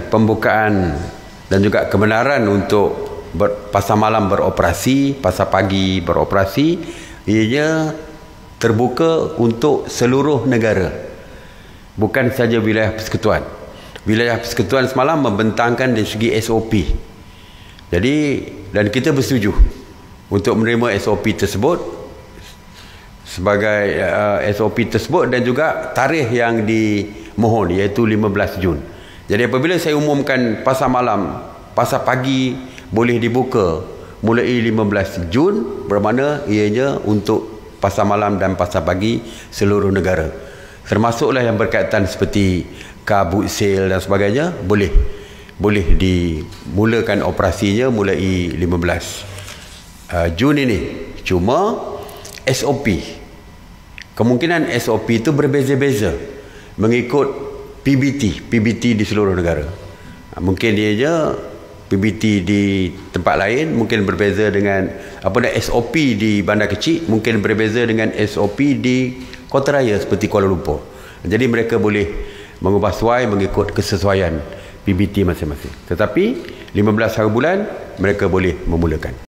pembukaan dan juga kebenaran untuk pasar malam beroperasi, pasar pagi beroperasi, ianya terbuka untuk seluruh negara, bukan saja wilayah persekutuan. Wilayah persekutuan semalam membentangkan dari segi SOP. Jadi, dan kita bersetuju untuk menerima SOP tersebut sebagai SOP tersebut dan juga tarikh yang dimohon, iaitu 15 Jun. Jadi apabila saya umumkan pasar malam, pasar pagi boleh dibuka mulai 15 Jun, bermakna ianya untuk pasar malam dan pasar pagi seluruh negara. Termasuklah yang berkaitan seperti car boot sale dan sebagainya, boleh dimulakan operasinya mulai 15 Jun ini. Cuma SOP, kemungkinan SOP itu berbeza-beza mengikut PBT di seluruh negara. Mungkin dia PBT di tempat lain mungkin berbeza dengan SOP di bandar kecil, mungkin berbeza dengan SOP di kota raya seperti Kuala Lumpur. Jadi mereka boleh mengubah suai mengikut kesesuaian PBT masing-masing. Tetapi 15 hari bulan mereka boleh memulakan.